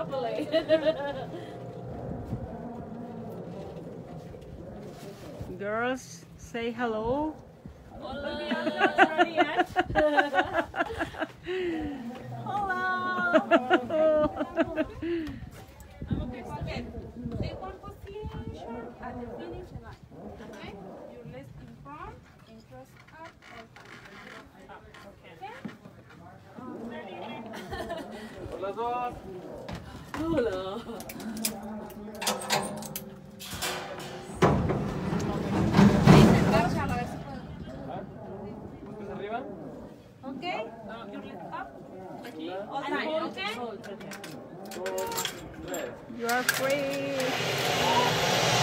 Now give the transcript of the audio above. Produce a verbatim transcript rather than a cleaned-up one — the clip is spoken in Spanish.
properly. Girls, say hello. Hola. Okay, take one position at the finish line. Okay? Your legs in front and cross up or up. Okay? Hola, dos. Hola. Agacha, a ver si puedo. ¿Puntos arriba? Okay? Your legs up. Aquí. All time. Okay? Dos, tres. You are free.